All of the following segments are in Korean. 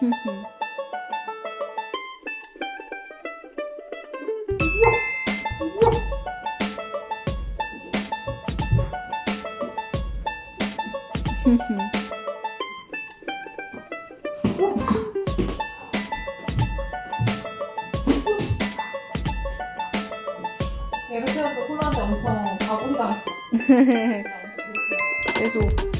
베르테에서 콜라한테 엄청 가구리 당했어. 계속.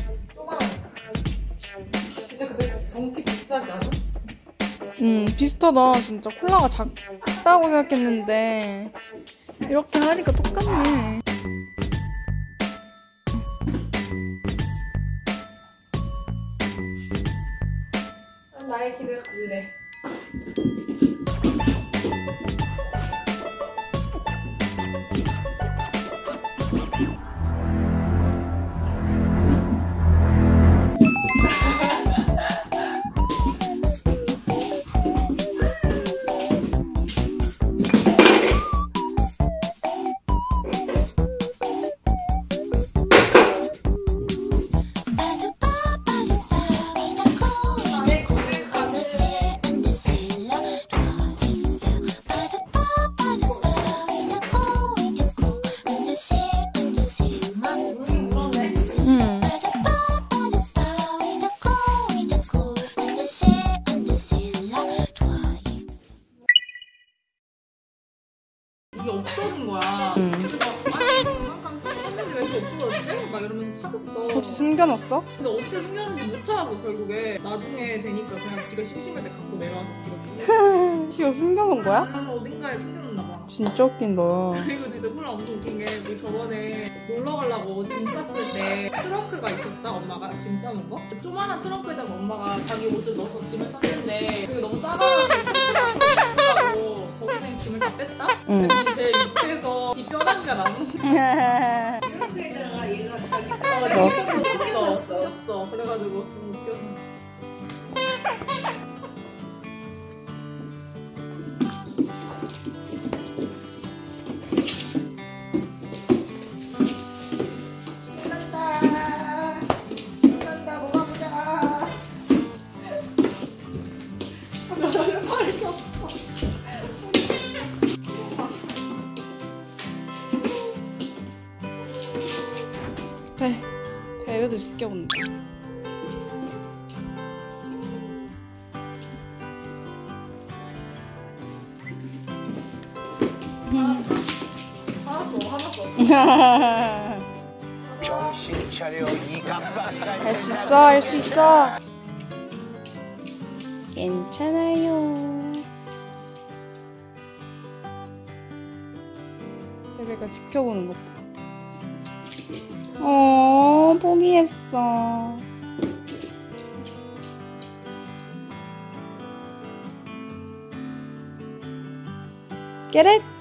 진짜 근데 정치 비슷하지 않아? 비슷하다. 진짜 콜라가 작다고 생각했는데 이렇게 하니까 똑같네. 난 나의 길을 갈래. 이게 없어진 거야. 그래서 아니 장난감 숨겼는지 왜 이렇게 없어졌지? 막 이러면서 찾았어. 혹시 숨겨놨어? 근데 어떻게 숨겼는지 못 찾았어 결국에. 나중에 되니까 그냥 지가 심심할 때 갖고 내려와서 지가 티어 숨겨놓은 거야? 나는 어딘가에 숨겨놨나 봐. 진짜 웃긴다. 그리고 진짜 콜라 엄청 웃긴 게 우리 저번에 놀러 가려고 짐 쌌을 때 트렁크가 있었다. 엄마가 짐 싸는 거? 조만한 트렁크에다가 엄마가 자기 옷을 넣어서 짐을 쌌는데 그게 너무 작아가지고 거기서 짐을 다 뺐다? 응. 그래서 제일 밑에서 지 뼈다귀가 남는 거야. 트렁크에다가 얘가 자기 숨겼어. 그래가지고 너무 웃겨서. 신난다 놀아보자. 배우들 지켜본다. 정신 차려 이 깜빡한 할 수 있어, 할 수 있어. 괜찮아요. 베베가 지켜보는 것 봐. 포기했어. Get it?